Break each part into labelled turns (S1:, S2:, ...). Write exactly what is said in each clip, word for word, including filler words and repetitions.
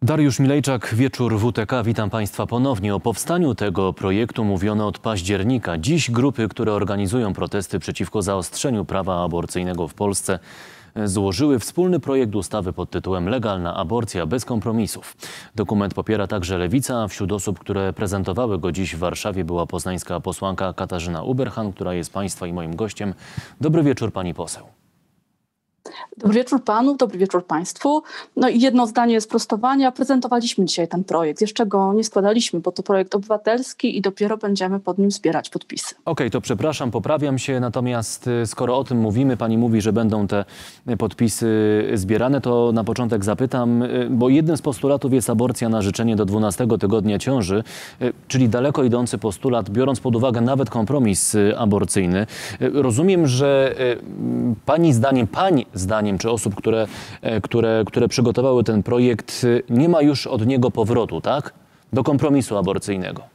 S1: Dariusz Milejczak, Wieczór W T K. Witam Państwa ponownie. O powstaniu tego projektu mówiono od października. Dziś grupy, które organizują protesty przeciwko zaostrzeniu prawa aborcyjnego w Polsce, złożyły wspólny projekt ustawy pod tytułem Legalna aborcja bez kompromisów. Dokument popiera także Lewica. Wśród osób, które prezentowały go dziś w Warszawie, była poznańska posłanka Katarzyna Uberhan, która jest Państwa i moim gościem. Dobry wieczór, pani poseł.
S2: Dobry wieczór panu, dobry wieczór państwu. No i jedno zdanie sprostowania. Prezentowaliśmy dzisiaj ten projekt. Jeszcze go nie składaliśmy, bo to projekt obywatelski i dopiero będziemy pod nim zbierać podpisy.
S1: Okej, okay, to przepraszam, poprawiam się. Natomiast skoro o tym mówimy, pani mówi, że będą te podpisy zbierane, to na początek zapytam, bo jednym z postulatów jest aborcja na życzenie do dwunastego tygodnia ciąży, czyli daleko idący postulat, biorąc pod uwagę nawet kompromis aborcyjny. Rozumiem, że pani zdaniem, pani zdaniem, czy osób, które, które, które przygotowały ten projekt, nie ma już od niego powrotu, tak? Do kompromisu aborcyjnego.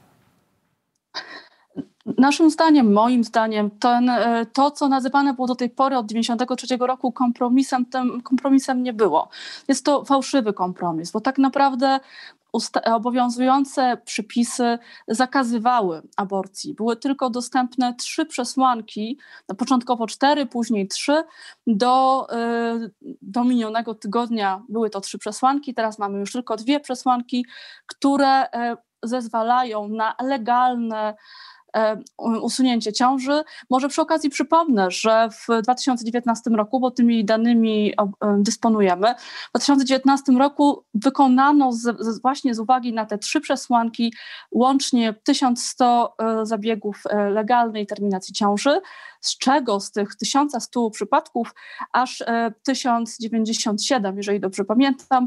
S2: Naszym zdaniem, moim zdaniem, ten, to, co nazywane było do tej pory od dziewięćdziesiątego trzeciego roku kompromisem, tym kompromisem nie było. Jest to fałszywy kompromis, bo tak naprawdę obowiązujące przepisy zakazywały aborcji. Były tylko dostępne trzy przesłanki, początkowo cztery, później trzy. Do, do minionego tygodnia były to trzy przesłanki, teraz mamy już tylko dwie przesłanki, które zezwalają na legalne usunięcie ciąży. Może przy okazji przypomnę, że w dwa tysiące dziewiętnastym roku, bo tymi danymi dysponujemy, w dwa tysiące dziewiętnastym roku wykonano z, z, właśnie z uwagi na te trzy przesłanki łącznie tysiąc sto zabiegów legalnej terminacji ciąży, z czego z tych tysiąc stu przypadków aż tysiąc dziewięćdziesiąt siedem, jeżeli dobrze pamiętam,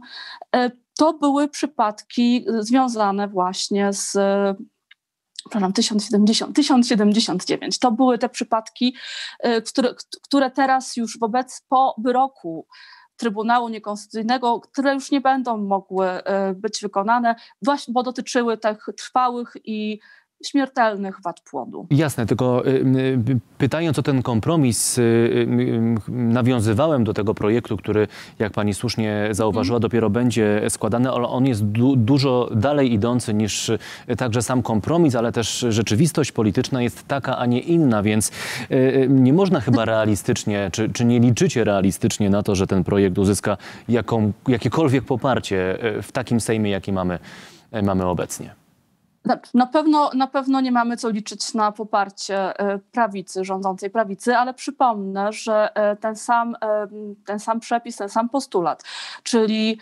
S2: to były przypadki związane właśnie z Przepraszam, tysiąc siedemdziesiąt, tysiąc siedemdziesiąt dziewięć. To były te przypadki, które, które teraz już wobec po wyroku Trybunału Niekonstytucyjnego, które już nie będą mogły być wykonane, właśnie bo dotyczyły tych trwałych i śmiertelnych wad płodu.
S1: Jasne, tylko y, y, pytając o ten kompromis, y, y, nawiązywałem do tego projektu, który, jak pani słusznie zauważyła, mm. dopiero będzie składany, ale on jest du dużo dalej idący niż y, także sam kompromis, ale też rzeczywistość polityczna jest taka, a nie inna, więc y, y, nie można chyba realistycznie, czy, czy nie liczycie realistycznie na to, że ten projekt uzyska jaką, jakiekolwiek poparcie w takim Sejmie, jaki mamy, y, mamy obecnie.
S2: Na pewno, na pewno nie mamy co liczyć na poparcie prawicy, rządzącej prawicy, ale przypomnę, że ten sam, ten sam przepis, ten sam postulat, czyli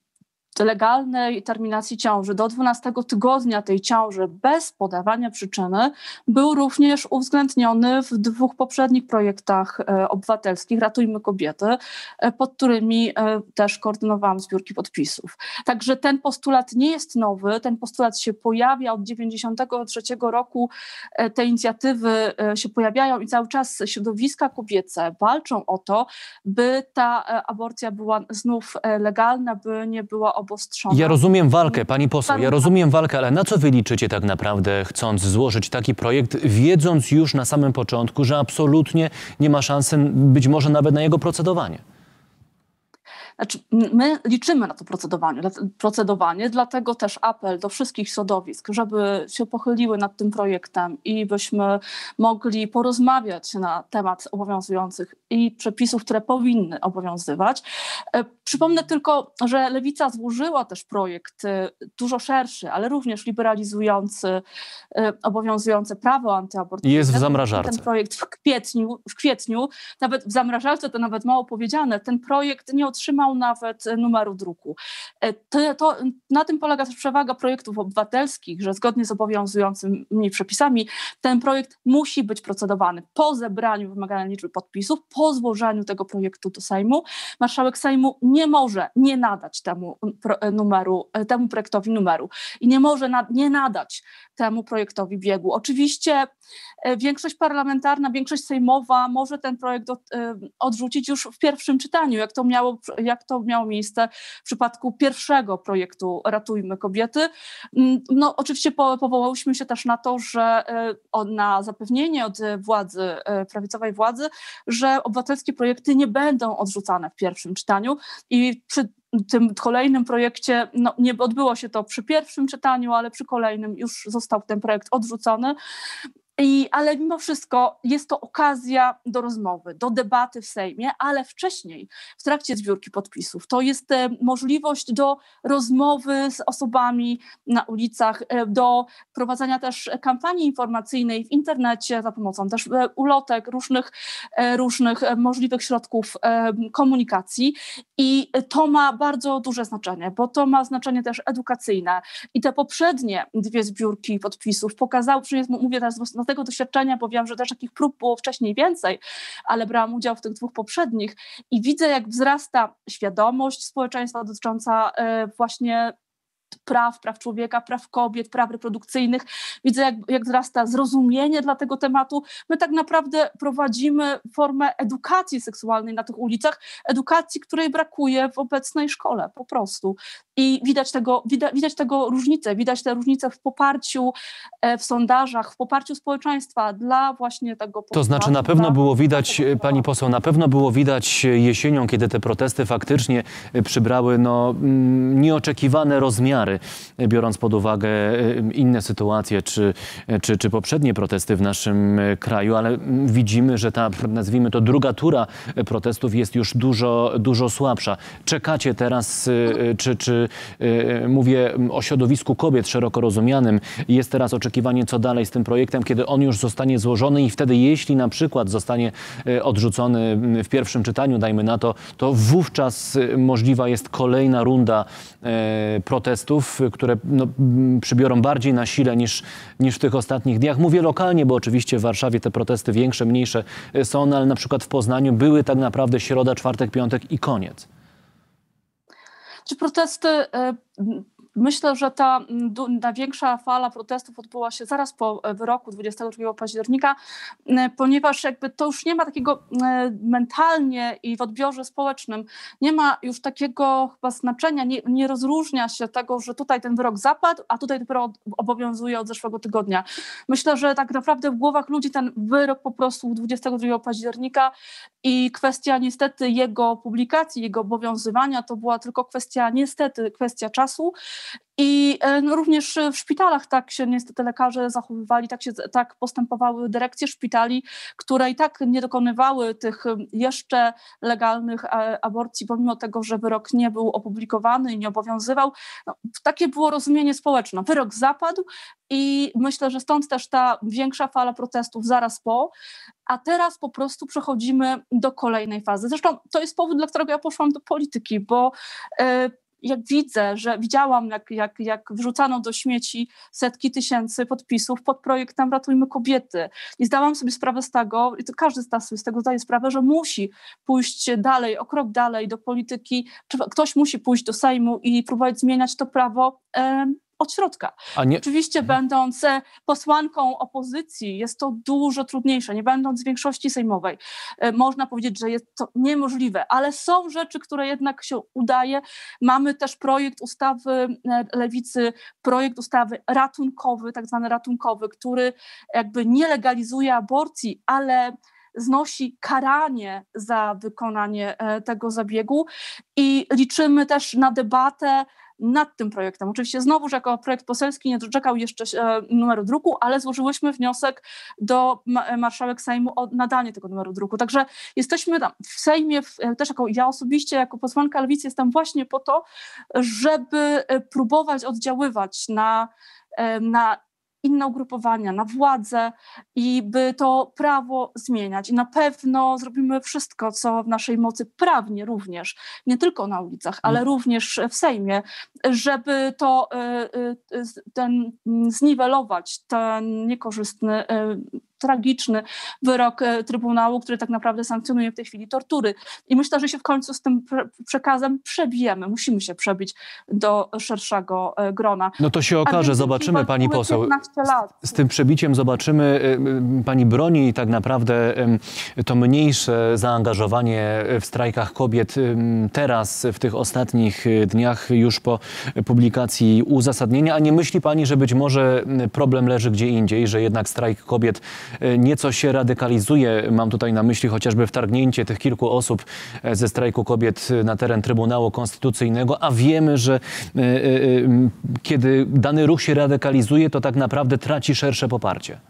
S2: legalnej terminacji ciąży do dwunastego tygodnia tej ciąży bez podawania przyczyny był również uwzględniony w dwóch poprzednich projektach obywatelskich Ratujmy Kobiety, pod którymi też koordynowałam zbiórki podpisów. Także ten postulat nie jest nowy, ten postulat się pojawia od dziewięćdziesiątego trzeciego roku, te inicjatywy się pojawiają i cały czas środowiska kobiece walczą o to, by ta aborcja była znów legalna, by nie była obostrzona.
S1: Ja rozumiem walkę, pani poseł, ja rozumiem walkę, ale na co wy liczycie tak naprawdę, chcąc złożyć taki projekt, wiedząc już na samym początku, że absolutnie nie ma szansy być może nawet na jego procedowanie?
S2: Znaczy, my liczymy na to procedowanie, procedowanie, dlatego też apel do wszystkich środowisk, żeby się pochyliły nad tym projektem i byśmy mogli porozmawiać na temat obowiązujących i przepisów, które powinny obowiązywać. Przypomnę tylko, że Lewica złożyła też projekt dużo szerszy, ale również liberalizujący obowiązujące prawo antyaborcyjne.
S1: Jest w zamrażarce.
S2: Ten projekt w kwietniu, w kwietniu, nawet w zamrażarce to nawet mało powiedziane, ten projekt nie otrzymał nawet numeru druku. To, to, na tym polega też przewaga projektów obywatelskich, że zgodnie z obowiązującymi przepisami ten projekt musi być procedowany po zebraniu wymaganej liczby podpisów, po złożeniu tego projektu do Sejmu. Marszałek Sejmu nie może nie nadać temu numeru, temu projektowi numeru i nie może na, nie nadać temu projektowi biegu. Oczywiście większość parlamentarna, większość sejmowa może ten projekt od, odrzucić już w pierwszym czytaniu, jak to miało, jak to miało miejsce w przypadku pierwszego projektu Ratujmy Kobiety. No, oczywiście po, powołałyśmy się też na to, że na zapewnienie od władzy, prawicowej władzy, że obywatelskie projekty nie będą odrzucane w pierwszym czytaniu i przy tym kolejnym projekcie, no nie odbyło się to przy pierwszym czytaniu, ale przy kolejnym już został ten projekt odrzucony. I, ale mimo wszystko jest to okazja do rozmowy, do debaty w Sejmie, ale wcześniej, w trakcie zbiórki podpisów. To jest e, możliwość do rozmowy z osobami na ulicach, e, do prowadzenia też kampanii informacyjnej w internecie za pomocą też e, ulotek, różnych, e, różnych e, możliwych środków e, komunikacji. I to ma bardzo duże znaczenie, bo to ma znaczenie też edukacyjne. I te poprzednie dwie zbiórki podpisów pokazały, przynajmniej mówię teraz z tego doświadczenia, bo wiem, że też takich prób było wcześniej więcej, ale brałam udział w tych dwóch poprzednich i widzę, jak wzrasta świadomość społeczeństwa dotycząca właśnie praw, praw człowieka, praw kobiet, praw reprodukcyjnych. Widzę, jak, jak wzrasta zrozumienie dla tego tematu. My tak naprawdę prowadzimy formę edukacji seksualnej na tych ulicach, edukacji, której brakuje w obecnej szkole po prostu. I widać tego, widać, widać tego różnicę, widać te różnice w poparciu, w sondażach, w poparciu społeczeństwa dla właśnie tego.
S1: To znaczy na pewno było widać, pani poseł, na pewno było widać jesienią, kiedy te protesty faktycznie przybrały no, nieoczekiwane rozmiary, biorąc pod uwagę inne sytuacje czy, czy, czy poprzednie protesty w naszym kraju, ale widzimy, że ta, nazwijmy to, druga tura protestów jest już dużo, dużo słabsza. Czekacie teraz, czy, czy mówię o środowisku kobiet szeroko rozumianym, jest teraz oczekiwanie, co dalej z tym projektem, kiedy on już zostanie złożony i wtedy, jeśli na przykład zostanie odrzucony w pierwszym czytaniu, dajmy na to, to wówczas możliwa jest kolejna runda protestów, które no, przybiorą bardziej na sile niż, niż w tych ostatnich dniach. Mówię lokalnie, bo oczywiście w Warszawie te protesty większe, mniejsze są, no, ale na przykład w Poznaniu były tak naprawdę środa, czwartek, piątek i koniec.
S2: Czy protesty... Y Myślę, że ta największa fala protestów odbyła się zaraz po wyroku dwudziestego drugiego października, ponieważ jakby to już nie ma takiego mentalnie i w odbiorze społecznym, nie ma już takiego chyba znaczenia, nie, nie rozróżnia się tego, że tutaj ten wyrok zapadł, a tutaj dopiero obowiązuje od zeszłego tygodnia. Myślę, że tak naprawdę w głowach ludzi ten wyrok po prostu dwudziestego drugiego października i kwestia niestety jego publikacji, jego obowiązywania to była tylko kwestia, niestety kwestia czasu. I no, również w szpitalach tak się niestety lekarze zachowywali, tak, się, tak postępowały dyrekcje szpitali, które i tak nie dokonywały tych jeszcze legalnych aborcji, pomimo tego, że wyrok nie był opublikowany i nie obowiązywał. No, takie było rozumienie społeczne. Wyrok zapadł i myślę, że stąd też ta większa fala protestów zaraz po, a teraz po prostu przechodzimy do kolejnej fazy. Zresztą to jest powód, dla którego ja poszłam do polityki, bo yy, jak widzę, że widziałam, jak, jak, jak wrzucano do śmieci setki tysięcy podpisów pod projektem Ratujmy Kobiety i zdałam sobie sprawę z tego, i to każdy z nas sobie z tego zdaje sprawę, że musi pójść dalej, o krok dalej do polityki, czy ktoś musi pójść do Sejmu i próbować zmieniać to prawo e, od środka. Nie... Oczywiście będąc posłanką opozycji jest to dużo trudniejsze, nie będąc w większości sejmowej. Można powiedzieć, że jest to niemożliwe, ale są rzeczy, które jednak się udaje. Mamy też projekt ustawy Lewicy, projekt ustawy ratunkowy, tak zwany ratunkowy, który jakby nie legalizuje aborcji, ale znosi karanie za wykonanie tego zabiegu i liczymy też na debatę nad tym projektem. Oczywiście znowuż jako projekt poselski nie doczekał jeszcze numeru druku, ale złożyłyśmy wniosek do marszałek Sejmu o nadanie tego numeru druku. Także jesteśmy tam w Sejmie, też jako ja osobiście, jako posłanka Lewicy jestem właśnie po to, żeby próbować oddziaływać na, na inne ugrupowania, na władzę i by to prawo zmieniać. I na pewno zrobimy wszystko, co w naszej mocy prawnie również, nie tylko na ulicach, ale również w Sejmie, żeby to ten, zniwelować ten niekorzystny, tragiczny wyrok Trybunału, który tak naprawdę sankcjonuje w tej chwili tortury. I myślę, że się w końcu z tym przekazem przebijemy. Musimy się przebić do szerszego grona.
S1: No to się okaże, zobaczymy, pani poseł. Z, z tym przebiciem zobaczymy. Pani broni tak naprawdę to mniejsze zaangażowanie w strajkach kobiet teraz, w tych ostatnich dniach, już po publikacji uzasadnienia. A nie myśli pani, że być może problem leży gdzie indziej, że jednak strajk kobiet nieco się radykalizuje. Mam tutaj na myśli chociażby wtargnięcie tych kilku osób ze strajku kobiet na teren Trybunału Konstytucyjnego, a wiemy, że kiedy dany ruch się radykalizuje, to tak naprawdę traci szersze poparcie.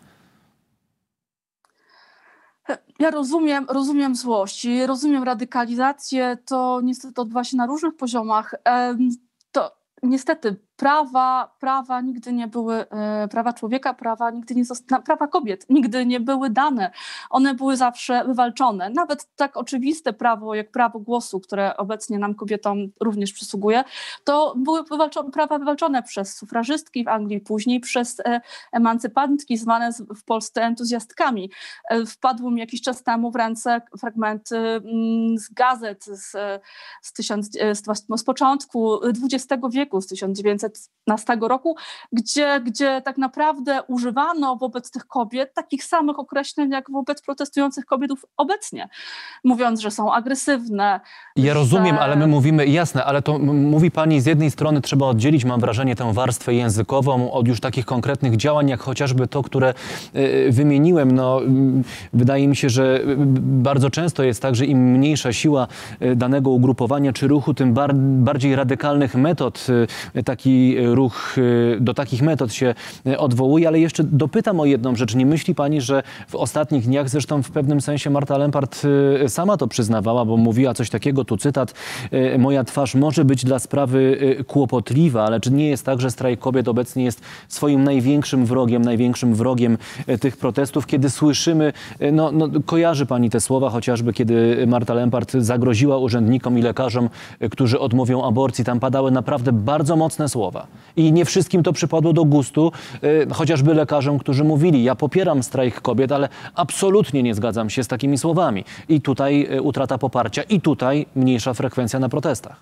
S2: Ja rozumiem, rozumiem złość i rozumiem radykalizację. To niestety odbywa się na różnych poziomach. To niestety prawa, prawa nigdy nie były, prawa człowieka, prawa nigdy nie zosta- prawa kobiet nigdy nie były dane. One były zawsze wywalczone. Nawet tak oczywiste prawo, jak prawo głosu, które obecnie nam kobietom również przysługuje, to były wywalczone, prawa wywalczone przez sufrażystki w Anglii, później przez emancypantki zwane w Polsce entuzjastkami. Wpadły mi jakiś czas temu w ręce fragmenty z gazet z, z, tysiąc, z, z początku dwudziestego wieku, z tysiąc dziewięćset piętnastego roku, gdzie, gdzie tak naprawdę używano wobec tych kobiet takich samych określeń jak wobec protestujących kobiet obecnie, mówiąc, że są agresywne.
S1: Ja
S2: że...
S1: rozumiem, ale my mówimy, jasne, ale to mówi pani, z jednej strony trzeba oddzielić, mam wrażenie, tę warstwę językową od już takich konkretnych działań, jak chociażby to, które y, wymieniłem. No, y, wydaje mi się, że bardzo często jest tak, że im mniejsza siła danego ugrupowania czy ruchu, tym bar bardziej radykalnych metod y, taki ruch do takich metod się odwołuje, ale jeszcze dopytam o jedną rzecz. Nie myśli pani, że w ostatnich dniach, zresztą w pewnym sensie Marta Lempart sama to przyznawała, bo mówiła coś takiego, tu cytat, moja twarz może być dla sprawy kłopotliwa, ale czy nie jest tak, że strajk kobiet obecnie jest swoim największym wrogiem, największym wrogiem tych protestów, kiedy słyszymy, no, no kojarzy pani te słowa, chociażby kiedy Marta Lempart zagroziła urzędnikom i lekarzom, którzy odmówią aborcji, tam padały naprawdę bardzo mocne słowa. I nie wszystkim to przypadło do gustu, y, chociażby lekarzom, którzy mówili, ja popieram strajk kobiet, ale absolutnie nie zgadzam się z takimi słowami. I tutaj y, utrata poparcia, i tutaj mniejsza frekwencja na protestach.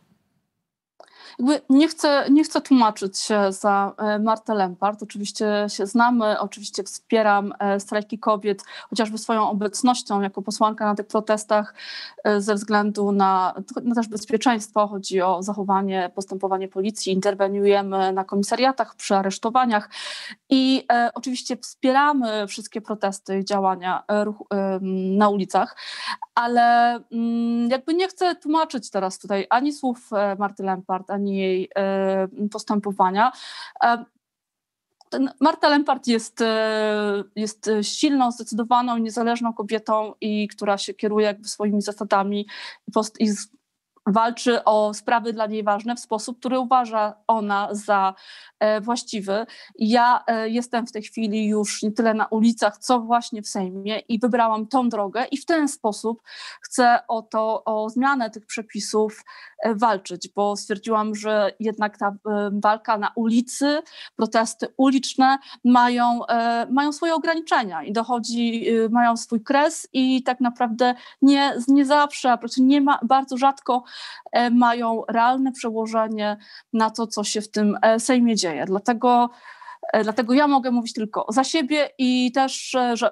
S2: Jakby nie chcę, nie chcę tłumaczyć się za Martę Lempart. Oczywiście się znamy, oczywiście wspieram strajki kobiet, chociażby swoją obecnością jako posłanka na tych protestach ze względu na, na też bezpieczeństwo. Chodzi o zachowanie, postępowanie policji, interweniujemy na komisariatach przy aresztowaniach i e, oczywiście wspieramy wszystkie protesty i działania ruch, e, na ulicach, ale mm, jakby nie chcę tłumaczyć teraz tutaj ani słów Marty Lempart, ani jej e, postępowania. E, ten Marta Lempart jest, e, jest silną, zdecydowaną, niezależną kobietą, i która się kieruje jakby swoimi zasadami i, post, i z, walczy o sprawy dla niej ważne w sposób, który uważa ona za e, właściwy. Ja e, jestem w tej chwili już nie tyle na ulicach, co właśnie w Sejmie, i wybrałam tą drogę i w ten sposób chcę o to, o zmianę tych przepisów e, walczyć, bo stwierdziłam, że jednak ta e, walka na ulicy, protesty uliczne mają, e, mają swoje ograniczenia i dochodzi, e, mają swój kres i tak naprawdę nie, nie zawsze, a przecież nie ma, bardzo rzadko mają realne przełożenie na to, co się w tym Sejmie dzieje. Dlatego, dlatego ja mogę mówić tylko za siebie i też że,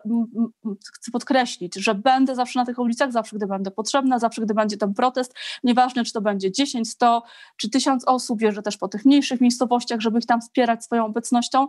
S2: chcę podkreślić, że będę zawsze na tych ulicach, zawsze gdy będę potrzebna, zawsze gdy będzie ten protest, nieważne czy to będzie dziesięć, sto czy tysiąc osób, wierzę też po tych mniejszych miejscowościach, żeby ich tam wspierać swoją obecnością,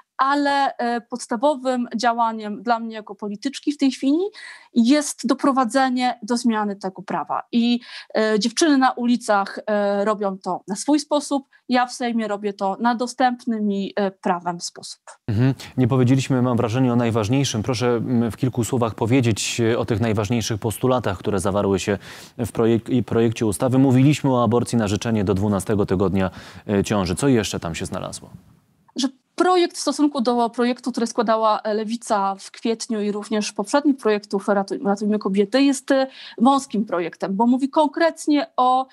S2: ale podstawowym działaniem dla mnie jako polityczki w tej chwili jest doprowadzenie do zmiany tego prawa. I e, dziewczyny na ulicach e, robią to na swój sposób, ja w Sejmie robię to na dostępny mi e, prawem sposób.
S1: Mhm. Nie powiedzieliśmy, mam wrażenie, o najważniejszym. Proszę w kilku słowach powiedzieć o tych najważniejszych postulatach, które zawarły się w projek projekcie ustawy. Mówiliśmy o aborcji na życzenie do dwunastego tygodnia ciąży. Co jeszcze tam się znalazło?
S2: Że projekt w stosunku do projektu, który składała Lewica w kwietniu i również poprzednich projektów Ratujmy Kobiety, jest wąskim projektem, bo mówi konkretnie o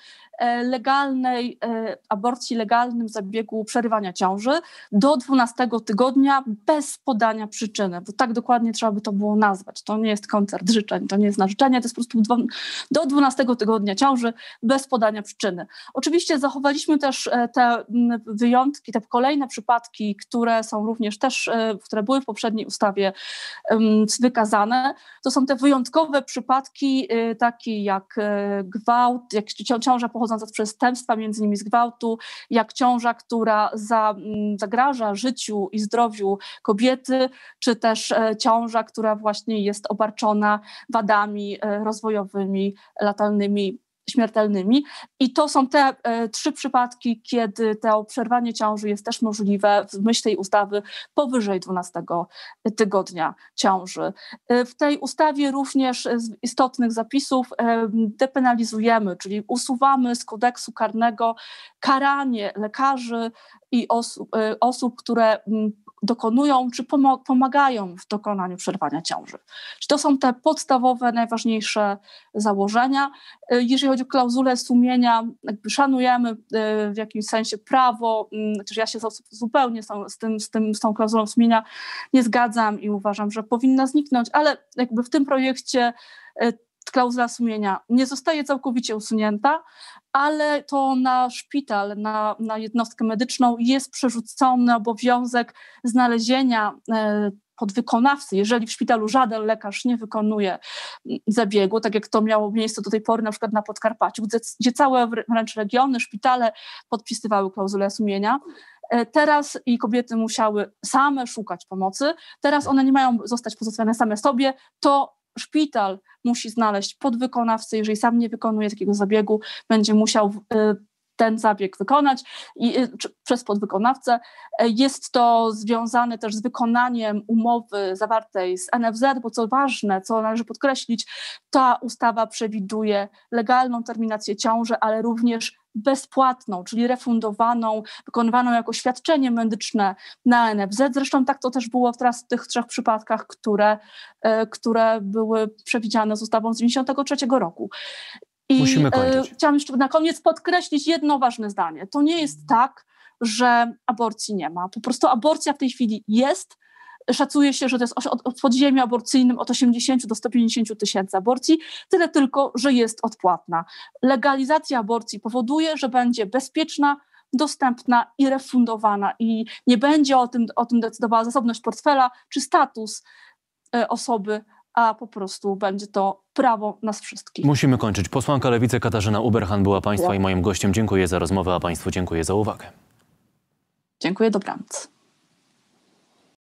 S2: legalnej aborcji, legalnym zabiegu przerywania ciąży do dwunastego tygodnia bez podania przyczyny, bo tak dokładnie trzeba by to było nazwać. To nie jest koncert życzeń, to nie jest na życzenie, to jest po prostu do dwunastego tygodnia ciąży bez podania przyczyny. Oczywiście zachowaliśmy też te wyjątki, te kolejne przypadki, które są również też, które były w poprzedniej ustawie wykazane. To są te wyjątkowe przypadki, takie jak gwałt, jak ciąża pochodząca pochodząca z przestępstwa, między innymi z gwałtu, jak ciąża, która za, zagraża życiu i zdrowiu kobiety, czy też ciąża, która właśnie jest obarczona wadami rozwojowymi, latalnymi, śmiertelnymi. I to są te e, trzy przypadki, kiedy to przerwanie ciąży jest też możliwe w myśl tej ustawy powyżej dwunastego tygodnia ciąży. E, w tej ustawie również z istotnych zapisów e, depenalizujemy, czyli usuwamy z kodeksu karnego karanie lekarzy i osób, e, osób które m, dokonują czy pomagają w dokonaniu przerwania ciąży. Czyli to są te podstawowe, najważniejsze założenia. Jeżeli chodzi o klauzulę sumienia, jakby szanujemy w jakimś sensie prawo, chociaż ja się zupełnie z, tym, z, tym, z tą klauzulą sumienia nie zgadzam i uważam, że powinna zniknąć, ale jakby w tym projekcie klauzula sumienia nie zostaje całkowicie usunięta, ale to na szpital, na, na jednostkę medyczną jest przerzucony obowiązek znalezienia e, podwykonawcy, jeżeli w szpitalu żaden lekarz nie wykonuje zabiegu, tak jak to miało miejsce do tej pory na przykład na Podkarpaciu, gdzie, gdzie całe wręcz regiony, szpitale podpisywały klauzulę sumienia. Teraz i kobiety musiały same szukać pomocy, teraz one nie mają zostać pozostawione same sobie, to szpital musi znaleźć podwykonawcę, jeżeli sam nie wykonuje takiego zabiegu, będzie musiał ten zabieg wykonać i, czy, przez podwykonawcę. Jest to związane też z wykonaniem umowy zawartej z N F Z, bo co ważne, co należy podkreślić, ta ustawa przewiduje legalną terminację ciąży, ale również bezpłatną, czyli refundowaną, wykonywaną jako świadczenie medyczne na N F Z. Zresztą tak to też było teraz w tych trzech przypadkach, które, które były przewidziane z ustawą z dziewięćdziesiątego trzeciego roku. I
S1: Musimy kończyć.
S2: e, chciałam jeszcze na koniec podkreślić jedno ważne zdanie. To nie jest tak, że aborcji nie ma. Po prostu aborcja w tej chwili jest. Szacuje się, że to jest w podziemiu aborcyjnym od osiemdziesięciu do stu pięćdziesięciu tysięcy aborcji, tyle tylko, że jest odpłatna. Legalizacja aborcji powoduje, że będzie bezpieczna, dostępna i refundowana i nie będzie o tym, o tym decydowała zasobność portfela czy status e, osoby, a po prostu będzie to prawo nas wszystkich.
S1: Musimy kończyć. Posłanka Lewicy Katarzyna Uberhan była Państwa ja. i moim gościem. Dziękuję za rozmowę, a Państwu dziękuję za uwagę.
S2: Dziękuję, dobranoc.